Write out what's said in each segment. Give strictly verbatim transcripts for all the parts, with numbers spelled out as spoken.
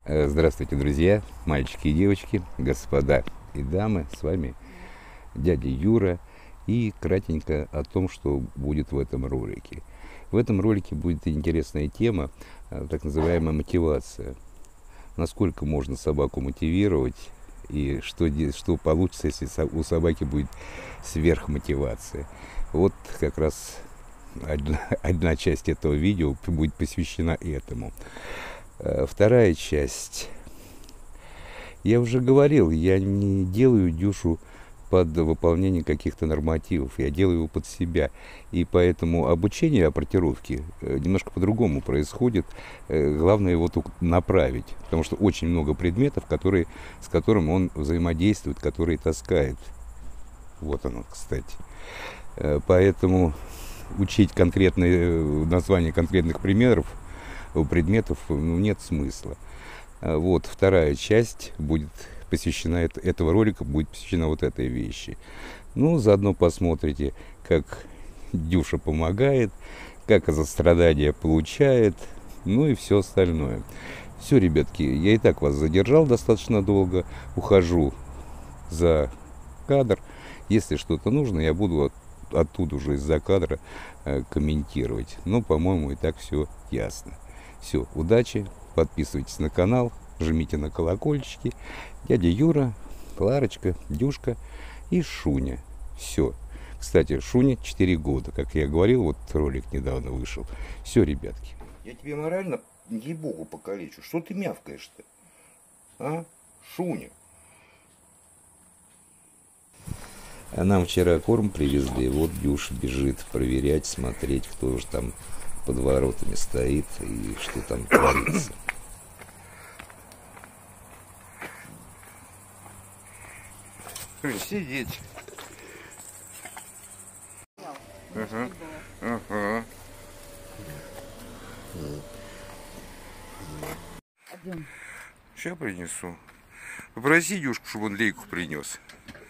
Здравствуйте, друзья, мальчики и девочки, господа и дамы. С вами дядя Юра. И кратенько о том, что будет в этом ролике. В этом ролике будет интересная тема, так называемая мотивация. Насколько можно собаку мотивировать и что, что получится, если у собаки будет сверхмотивация. Вот как раз одна, одна часть этого видео будет посвящена этому. Вторая часть. Я уже говорил, я не делаю Дюшу под выполнение каких-то нормативов, я делаю его под себя. И поэтому обучение апортировки немножко по-другому происходит. Главное его только направить, потому что очень много предметов, которые, с которыми он взаимодействует, которые таскает. Вот оно, кстати. Поэтому учить конкретные названия конкретных примеров, предметов, ну, нет смысла. Вот вторая часть будет посвящена этого ролика, будет посвящена вот этой вещи. Ну, заодно посмотрите, как Дюша помогает, как за страдания получает, ну и все остальное. Все, ребятки, я и так вас задержал достаточно долго, ухожу за кадр. Если что-то нужно, я буду от, оттуда уже из-за кадра э, комментировать. Но, по-моему, и так все ясно. Все, удачи, подписывайтесь на канал, жмите на колокольчики. Дядя Юра, Кларочка, Дюшка и Шуня. Все. Кстати, Шуня четыре года, как я говорил, вот ролик недавно вышел. Все, ребятки. Я тебе морально, ей-богу, покалечу. Что ты мявкаешь-то? А? Шуня. А нам вчера корм привезли. Вот Дюша бежит проверять, смотреть, кто же там под воротами стоит и что там творится. Сидеть. Ага. Ага. Сейчас принесу. Попроси Дюшку, чтобы он лейку принес.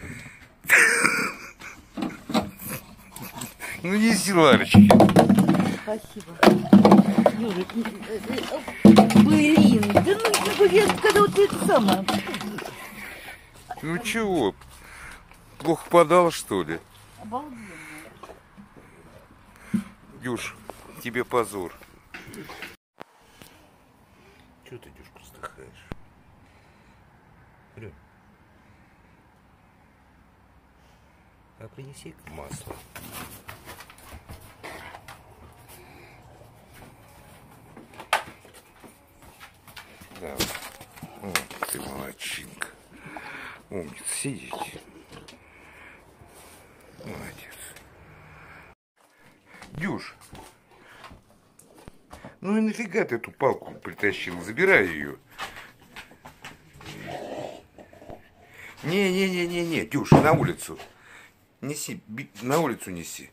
Ну неси, Ларочки. Спасибо. Юрик, блин, да ну, я, когда вот это самое. Ну чего? Плохо подал, что ли? Обалденно. Дюш, тебе позор. Чего ты, Дюшку, вздыхаешь? Рю. А принеси-ка масло. Да. О, ты молодчинка. Умница, сидите. Молодец. Дюш, ну и нафига ты эту палку притащил? Забирай ее. Не-не-не-не-не, Дюш, на улицу. Неси, на улицу неси.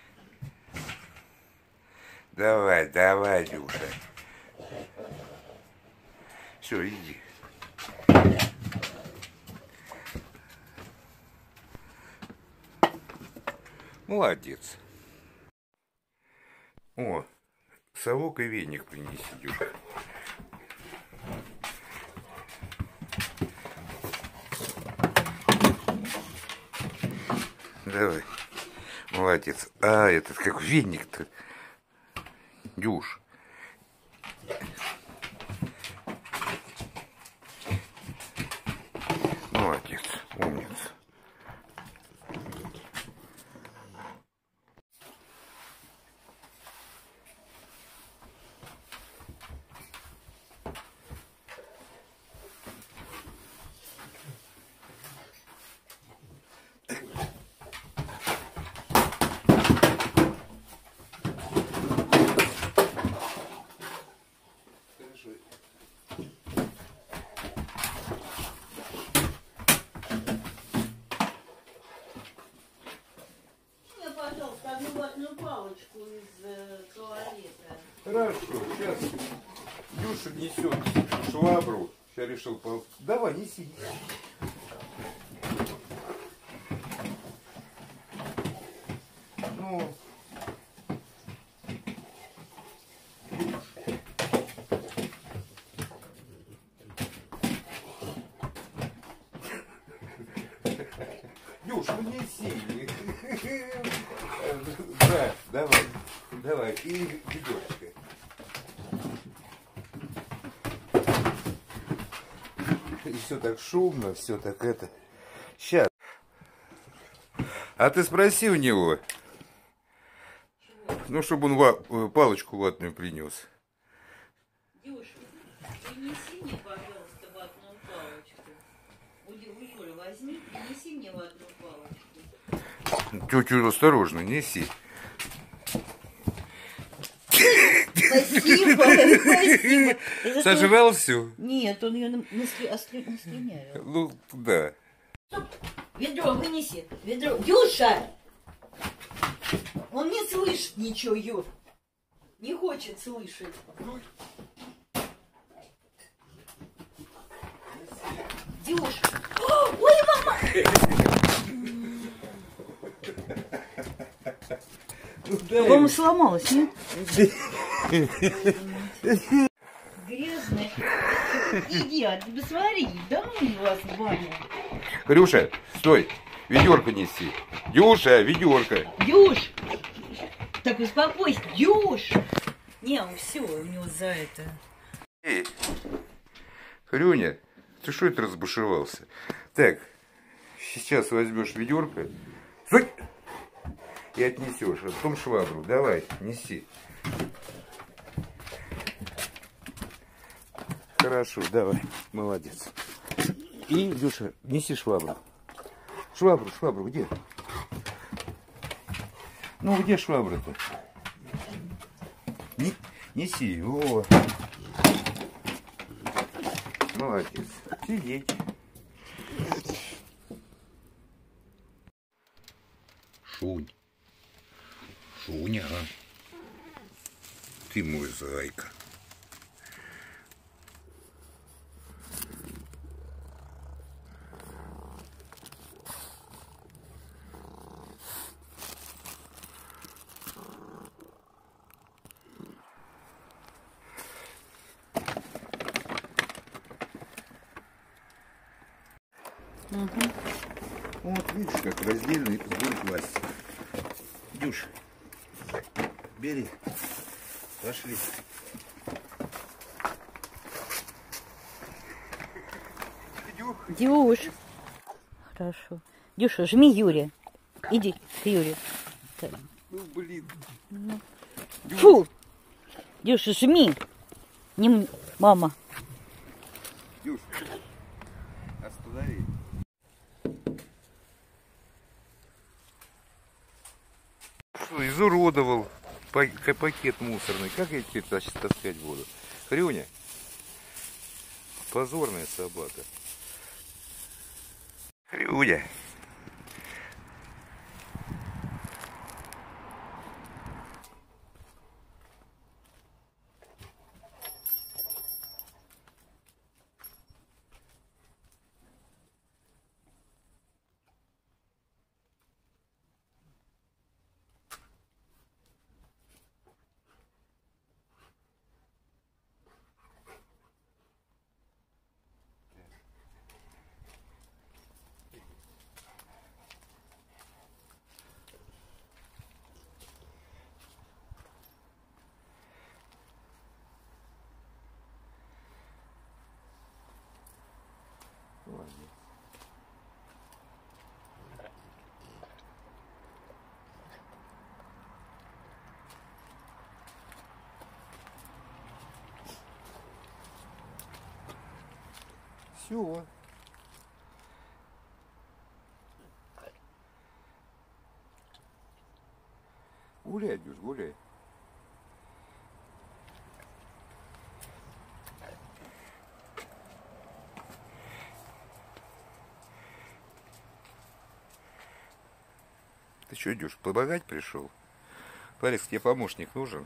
Давай, давай, Дюша. Все, иди. Молодец. О, совок и веник принеси, Дюша. Давай. Молодец. А, этот как веник-то. Дюш. Молодец. Умница. Палочку из э, туалета. Хорошо, сейчас Дюша несет швабру. Сейчас решил пол... Давай, неси. Ну. Илюш, ну неси. Да, давай, давай, и ведерочка. И все так шумно, все так это. Сейчас. А ты спроси у него, ну, чтобы он ва палочку ватную принес. Дюш, принеси мне, пожалуйста, ватную палочку. У Юры возьми, принеси мне ватную палочку. Тетю, осторожно, неси. Спасибо, спасибо. Сожрал все? Нет, он ее наслюняет. Ну, да. Ведро вынеси, ведро. Дюша! Он не слышит ничего, Юр. Не хочет слышать. Дюш! Ой, мама! По-моему, сломалась, нет? Грязная. Иди, а ты посмотри, да ну вас в баню. Хрюша, стой, ведерко неси. Дюша, ведерко. Дюш! Так успокойся, Дюш! Не, он все, у него за это. Эй, Хрюня, ты что это разбушевался? Так, сейчас возьмешь ведерко. Стой! И отнесешь, а потом швабру. Давай, неси. Хорошо, давай, молодец. И, Дюша, неси швабру. Швабру, швабру, где? Ну, где швабра-то? Не, неси, о. Молодец. Сидеть. Шунь. Шуня, ты мой зайка. Угу. Вот видишь, как раздельный сбор пластика. Дюш, бери. Пошли. Дюш. Хорошо. Дюша, жми Юре. Иди к Юре. Ну, блин. Фу! Дюша, жми. Не мама. Дюш, останови. Что, изуродовал пакет мусорный. Как я теперь таскать буду? Хрюня. Позорная собака. Хрюня. Все. Гуляй, Дюш, гуляй. Ты что, Дюш, помогать пришел? Парис, тебе помощник нужен?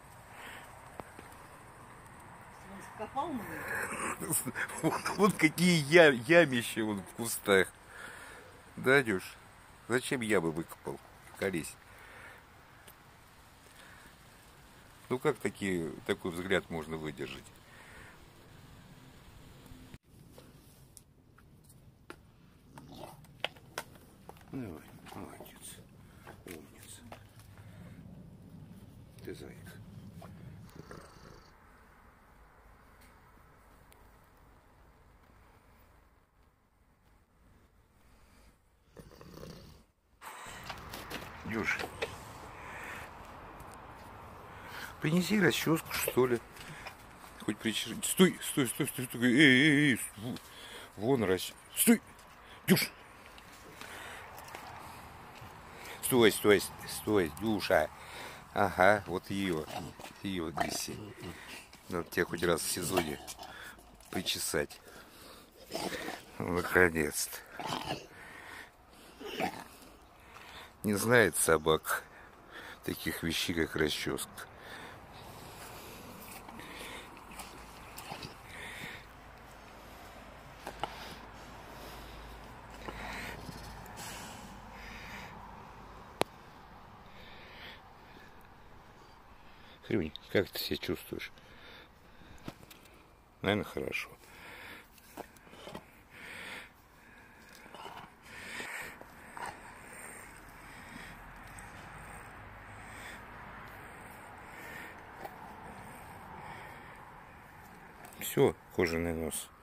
Копал мне? Вот какие я, ямища вон в кустах. Да, Дюш? Зачем я бы выкопал? Колись. Ну как такие, такой взгляд можно выдержать? Давай, молодец. Умница. Ты зайка. Дюша, принеси расческу, что ли. Хоть причер... Стой, стой, стой, стой, стой. Эй, эй, эй. Вон расческа. Стой. Дюш. Стой, стой, стой, Дюша. Ага, вот ее. Ее неси. Надо тебя хоть раз в сезоне причесать. Наконец-то. Не знает собак таких вещей, как расческа. Хрюнь, как ты себя чувствуешь? Наверное, хорошо. Все, кожаный нос.